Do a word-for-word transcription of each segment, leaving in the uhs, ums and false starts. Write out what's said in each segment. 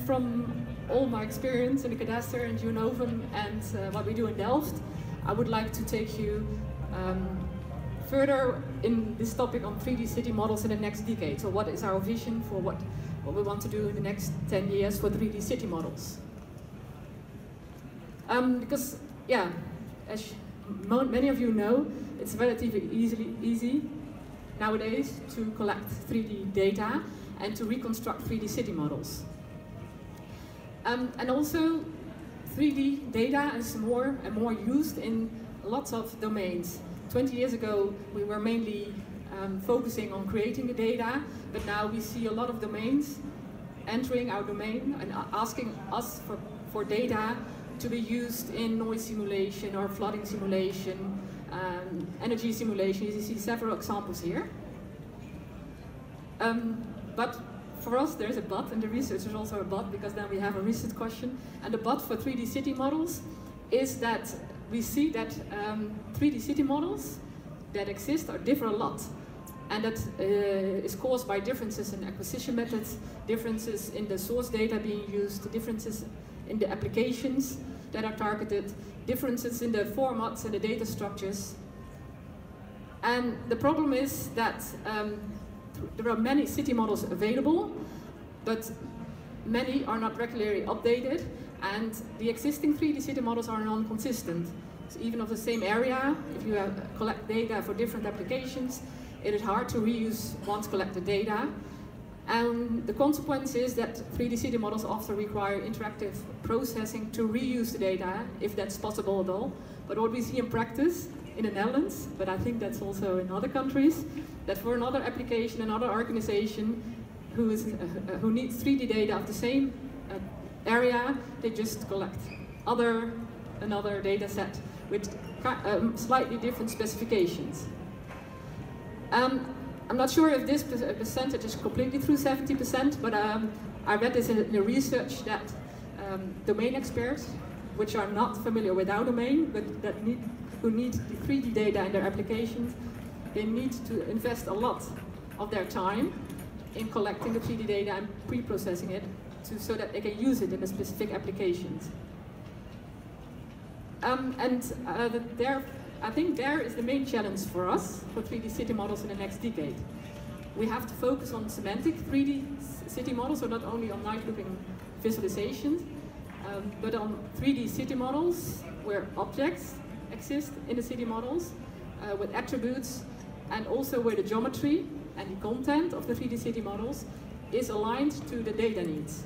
from all my experience in the cadastre and GeoNovum and uh, what we do in Delft, I would like to take you um, further in this topic on three D city models in the next decade. So what is our vision for what, what we want to do in the next ten years for three D city models? Um, because, yeah, as many of you know, it's relatively easily, easy nowadays to collect three D data and to reconstruct three D city models. Um, and also, three D data is more and more used in lots of domains. twenty years ago, we were mainly um, focusing on creating the data, but now we see a lot of domains entering our domain and asking us for, for data to be used in noise simulation or flooding simulation, um, energy simulation. You see several examples here. Um, but for us, there's a but, and the research is also a but, because then we have a research question. And the but for three D city models is that we see that um, three D city models that exist are differ a lot. And that uh, is caused by differences in acquisition methods, differences in the source data being used, differences in the applications that are targeted, differences in the formats and the data structures. And the problem is that um, there are many city models available, but many are not regularly updated, and the existing three D city models are non-consistent. So even of the same area, if you have, collect data for different applications, it is hard to reuse once collected data. And the consequence is that three D city models often require interactive processing to reuse the data, if that's possible at all. But what we see in practice in the Netherlands, but I think that's also in other countries, that for another application, another organization who, is, uh, who needs three D data of the same uh, area, they just collect other, another data set with um, slightly different specifications. Um, I'm not sure if this percentage is completely through seventy percent, but um, I read this in the research that um, domain experts, which are not familiar with our domain, but that need, who need the three D data in their applications, they need to invest a lot of their time in collecting the three D data and pre-processing it to, so that they can use it in the specific applications. Um, and uh, the, there, I think there is the main challenge for us for three D city models in the next decade. We have to focus on semantic three D city models, so not only on night-looping visualizations, um, but on three D city models where objects exist in the city models uh, with attributes, and also where the geometry and the content of the three D city models is aligned to the data needs.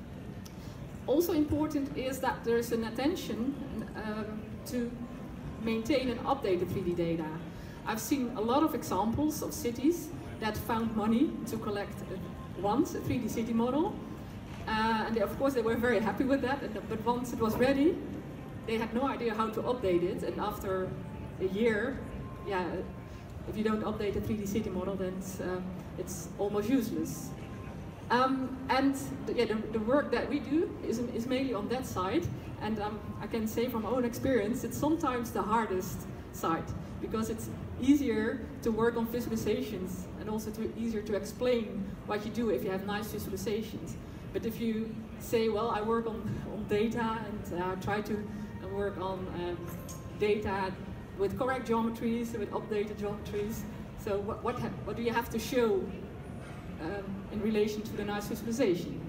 Also important is that there is an attention um, to maintain and update the three D data. I've seen a lot of examples of cities that found money to collect uh, once a three D city model, uh, and they, of course they were very happy with that, and, but once it was ready, they had no idea how to update it, and after a year, yeah, if you don't update a three D city model, then it's, uh, it's almost useless. Um, and the, yeah, the, the work that we do is, is mainly on that side, and um, I can say from my own experience, it's sometimes the hardest side, because it's easier to work on visualizations and also to, easier to explain what you do if you have nice visualizations. But if you say, well, I work on, on data and uh, try to work on um, data with correct geometries, with updated geometries, so what, what, what do you have to show Um, in relation to the nice visualization?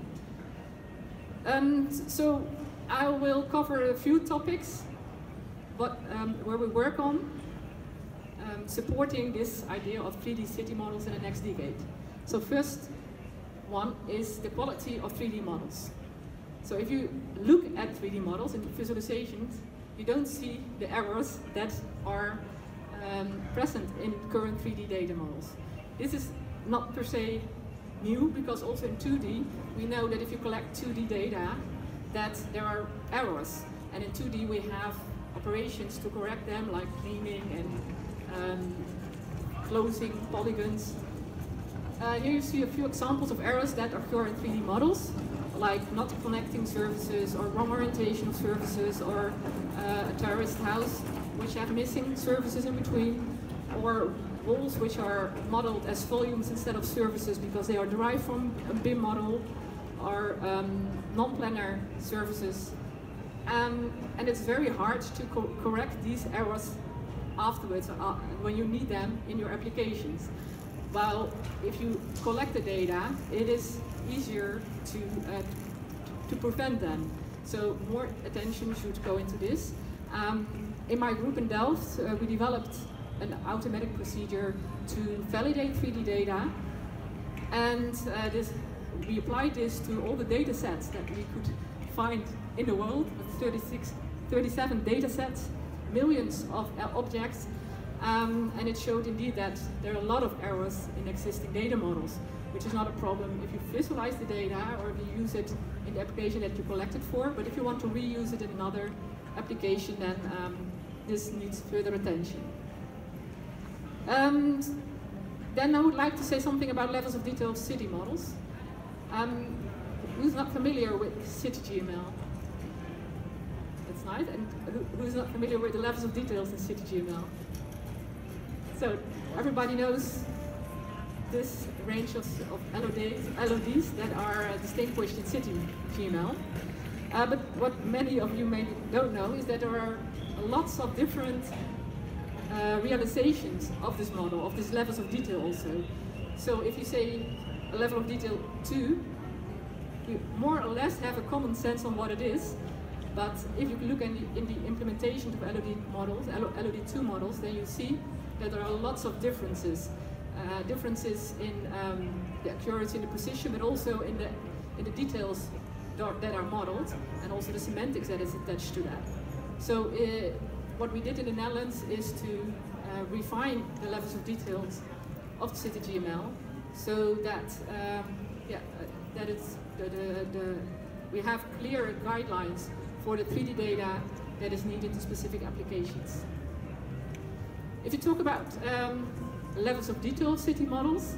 Um, so I will cover a few topics but, um, where we work on um, supporting this idea of three D city models in the next decade. So first one is the quality of three D models. So if you look at three D models and visualizations, you don't see the errors that are um, present in current three D data models. This is not per se new, because also in two D, we know that if you collect two D data, that there are errors. And in two D we have operations to correct them, like cleaning and um, closing polygons. Uh, here you see a few examples of errors that occur in three D models, like not connecting services, or wrong orientation of services, or uh, a terraced house which have missing services in between, or walls which are modeled as volumes instead of services because they are derived from a B I M model, or um, non-planar surfaces. Um, and it's very hard to co correct these errors afterwards uh, when you need them in your applications. While if you collect the data, it is easier to, uh, to prevent them. So more attention should go into this. Um, in my group in Delft, uh, we developed an automatic procedure to validate three D data, and uh, this, we applied this to all the data sets that we could find in the world, with thirty-six, thirty-seven data sets, millions of uh, objects, um, and it showed indeed that there are a lot of errors in existing data models, which is not a problem if you visualize the data or if you use it in the application that you collected for, but if you want to reuse it in another application, then um, this needs further attention. Um, then I would like to say something about levels of detail of city models. Um, who's not familiar with CityGML? That's nice. And who, who's not familiar with the levels of details in CityGML? So everybody knows this range of, of L O Ds, L O Ds that are uh, distinguished in CityGML. Uh, but what many of you maybe don't know is that there are lots of different uh, realizations of this model, of these levels of detail also. So if you say a level of detail two, you more or less have a common sense on what it is. But if you look in the, in the implementation of L O D models, L O D two models, then you see that there are lots of differences. Uh, differences in um, the accuracy and the precision, but also in the, in the details that are modeled, and also the semantics that is attached to that. So uh, what we did in the Netherlands is to uh, refine the levels of details of the CityGML, so that um, yeah, uh, that it's the, the, the we have clear guidelines for the three D data that is needed in specific applications. If you talk about um, levels of detail of city models,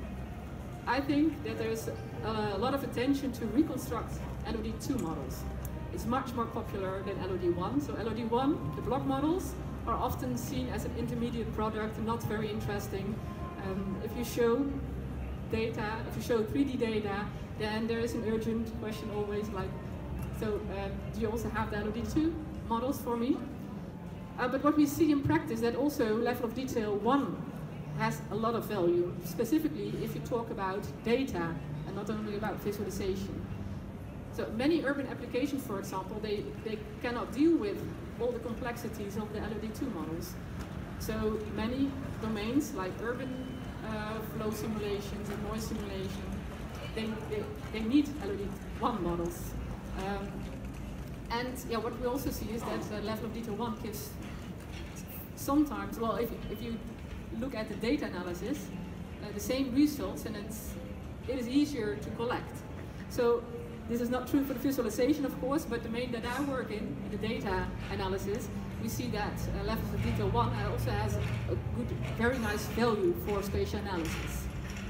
I think that there's a lot of attention to reconstruct L O D two models. It's much more popular than L O D one. So L O D one, the block models, are often seen as an intermediate product and not very interesting. Um, if you show data, if you show three D data, then there is an urgent question always like, so um, do you also have the L O D two models for me? Uh, but what we see in practice that also level of detail one has a lot of value, specifically if you talk about data and not only about visualization. So many urban applications, for example, they, they cannot deal with all the complexities of the L O D two models. So many domains like urban uh, flow simulations and noise simulation, they, they, they need L O D one models. Um, and yeah, what we also see is that uh, level of detail one gives sometimes, well, if, if you look at the data analysis, uh, the same results, and it's, it is easier to collect. So this is not true for the visualization, of course, but the domain that I work in, in the data analysis, we see that uh, levels of detail one also has a, a good, very nice value for spatial analysis.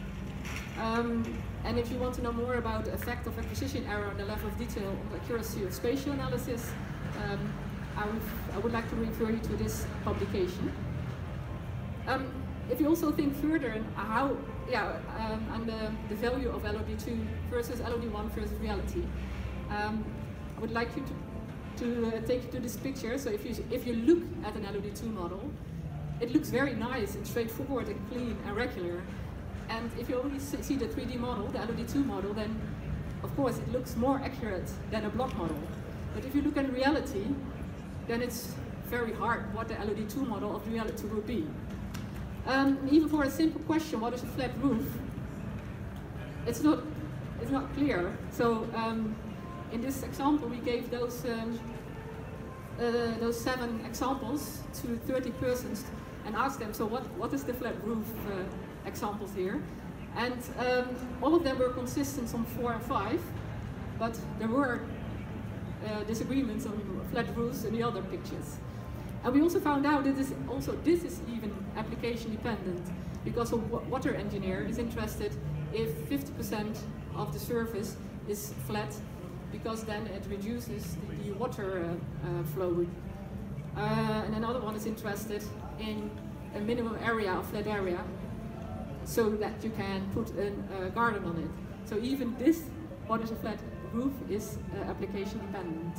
Um, and if you want to know more about the effect of acquisition error and the level of detail on the accuracy of spatial analysis, um, I, would, I would like to refer you to this publication. Um, if you also think further on how, yeah, um, and the, the value of L O D two versus L O D one versus reality, um, I would like you to, to uh, take you to this picture. So if you if you look at an L O D two model, it looks very nice and straightforward and clean and regular. And if you only see the three D model, the L O D two model, then of course it looks more accurate than a block model. But if you look at reality, then it's very hard what the L O D two model of reality will be. Um, even for a simple question, what is a flat roof? It's not, it's not clear. So um, in this example, we gave those um, uh, those seven examples to thirty persons and asked them, so what, what is the flat roof uh, examples here? And um, all of them were consistent on four and five, but there were uh, disagreements on flat roofs in the other pictures. And we also found out that this also this is even application dependent, because a water engineer is interested if fifty percent of the surface is flat, because then it reduces the, the water uh, uh, flow. Uh, and another one is interested in a minimum area, a flat area, so that you can put a uh, garden on it. So even this, what is a flat roof is uh, application dependent.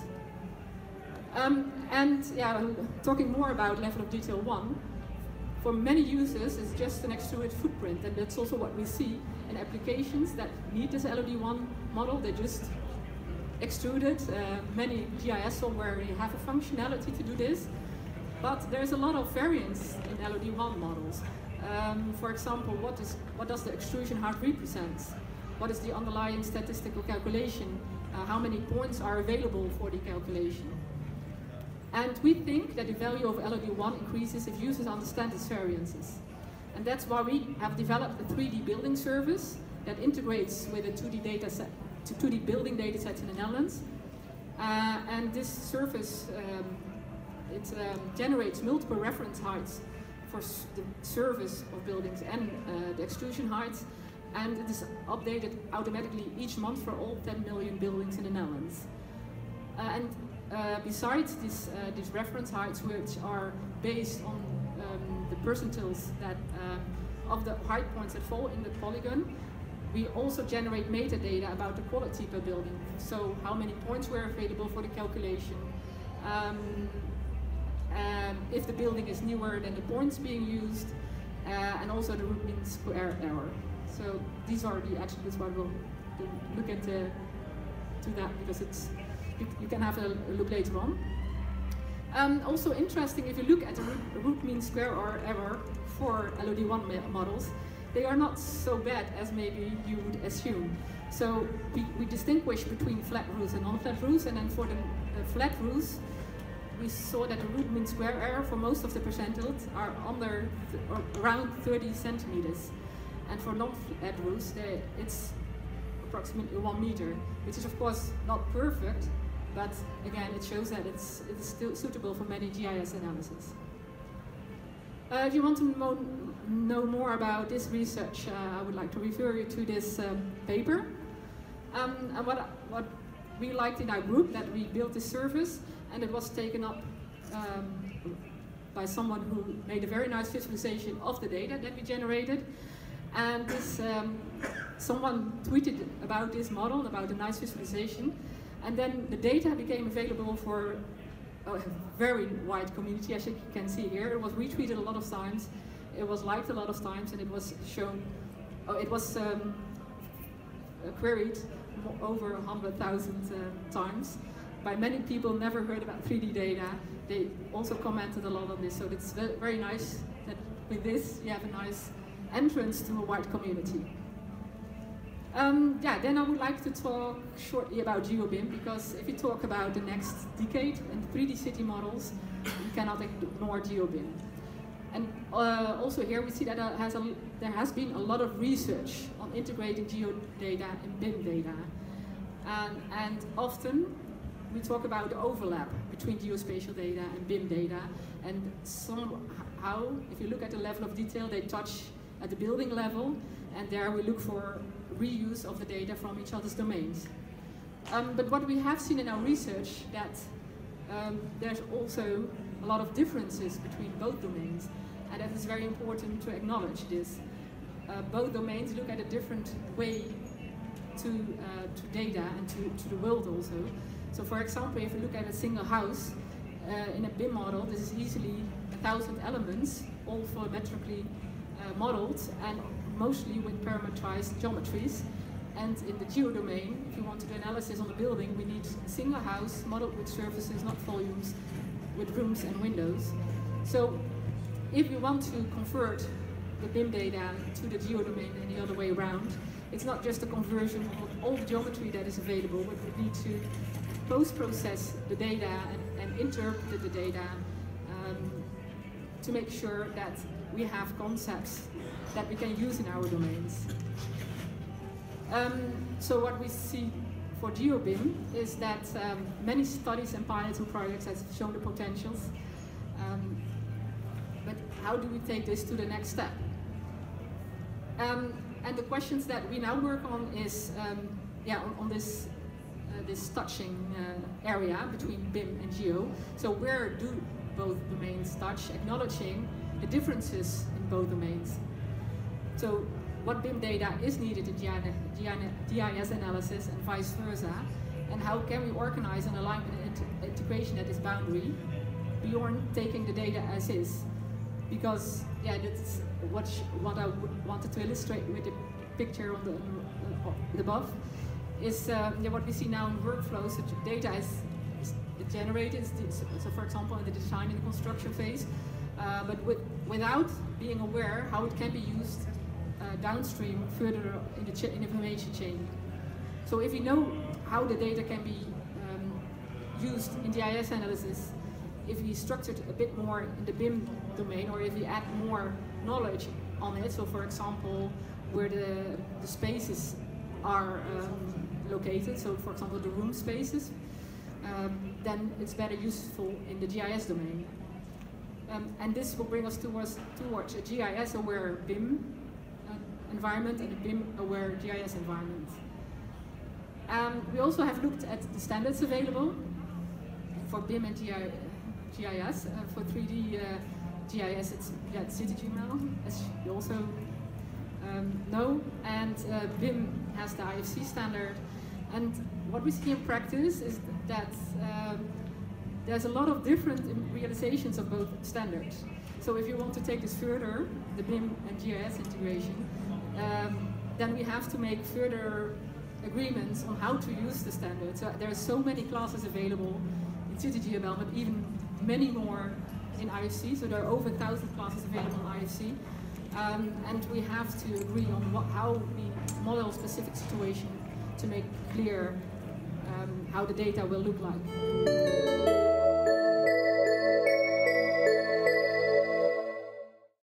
Um, and yeah, talking more about level of detail one, for many users it's just an extruded footprint, and that's also what we see in applications that need this L O D one model. They just extrude it. Uh, many G I S software have a functionality to do this, but there's a lot of variance in L O D one models. Um, for example, what is what does the extrusion height represent? What is the underlying statistical calculation? Uh, how many points are available for the calculation? And we think that the value of L O D one increases if users understand its variances. And that's why we have developed a three D building service that integrates with a two D data set, two D building data sets in the Netherlands. Uh, and this service, um, it um, generates multiple reference heights for the service of buildings and uh, the extrusion heights. And it is updated automatically each month for all ten million buildings in the Netherlands. Uh, and uh, besides this, uh, these reference heights, which are based on um, the percentiles that uh, of the height points that fall in the polygon, we also generate metadata about the quality per building. So how many points were available for the calculation, um, um, if the building is newer than the points being used, uh, and also the root mean square error. So these are the attributes where we'll look into to that, because it's you, you can have a, a look later on. Um, also interesting, if you look at the root, root mean square error for L O D one models, they are not so bad as maybe you would assume. So we, we distinguish between flat roofs and non-flat roofs, and then for the, the flat roofs, we saw that the root mean square error for most of the percentiles are under th or around thirty centimeters. And for non-flat roofs, they, it's approximately one meter, which is of course not perfect, but again, it shows that it's, it's still suitable for many G I S analysis. Uh, if you want to know, know more about this research, uh, I would like to refer you to this um, paper. Um, and what, what we liked in our group, that we built this service, and it was taken up um, by someone who made a very nice visualization of the data that we generated. And this, um, someone tweeted about this model, about the nice visualization, and then the data became available for a very wide community, as you can see here. It was retweeted a lot of times, it was liked a lot of times, and it was shown, oh, it was um, queried over one hundred thousand uh, times by many people never heard about three D data. They also commented a lot on this, so it's very nice that with this you have a nice entrance to a wide community. Um, yeah, then I would like to talk shortly about GeoBIM, because if you talk about the next decade and three D city models, you cannot ignore GeoBIM. And uh, also here we see that there has, a, there has been a lot of research on integrating geodata and B I M data. And, and often we talk about the overlap between geospatial data and B I M data, and somehow, if you look at the level of detail, they touch at the building level, and there we look for reuse of the data from each other's domains. Um, but what we have seen in our research, that um, there's also a lot of differences between both domains, and that is very important to acknowledge this. Uh, both domains look at a different way to, uh, to data and to, to the world also. So for example, if you look at a single house, uh, in a B I M model, this is easily a thousand elements, all volumetrically uh, modeled, and mostly with parameterized geometries. And in the geodomain, if you want to do analysis on the building, we need a single house modeled with surfaces, not volumes, with rooms and windows. So if you want to convert the B I M data to the geodomain and the other way around, it's not just a conversion of all the geometry that is available, but we need to post-process the data and, and interpret the data um, to make sure that we have concepts that we can use in our domains. Um, so what we see for GeoBIM is that um, many studies and pilots and projects have shown the potentials, um, but how do we take this to the next step? Um, and the questions that we now work on is, um, yeah, on, on this uh, this touching uh, area between B I M and Geo. So where do both domains touch, acknowledging the differences in both domains? So what B I M data is needed in G I S analysis and vice versa, and how can we organize an alignment and integration at this boundary beyond taking the data as is. Because, yeah, that's what, what I wanted to illustrate with the picture on the, uh, the above, is uh, yeah, what we see now in workflows. So data is, is generated, so for example in the design and the construction phase, uh, but with, without being aware how it can be used uh, downstream further in the ch in information chain. So if we know how the data can be um, used in G I S analysis, if we structure it a bit more in the B I M domain, or if we add more knowledge on it, so for example, where the, the spaces are um, located, so for example the room spaces, um, then it's better useful in the G I S domain. Um, and this will bring us towards, towards a G I S-aware B I M uh, environment and a B I M-aware G I S environment. Um, we also have looked at the standards available for B I M and G I S. Uh, for three D uh, G I S, it's, yeah, it's CityGML, as you also um, know, and uh, B I M has the I F C standard. And what we see in practice is that um, there's a lot of different realizations of both standards. So if you want to take this further, the B I M and G I S integration, um, then we have to make further agreements on how to use the standard. So there are so many classes available in CityGML, but even many more in I F C. So there are over a thousand classes available in I F C. Um, and we have to agree on what, how we model a specific situation to make clear um, how the data will look like.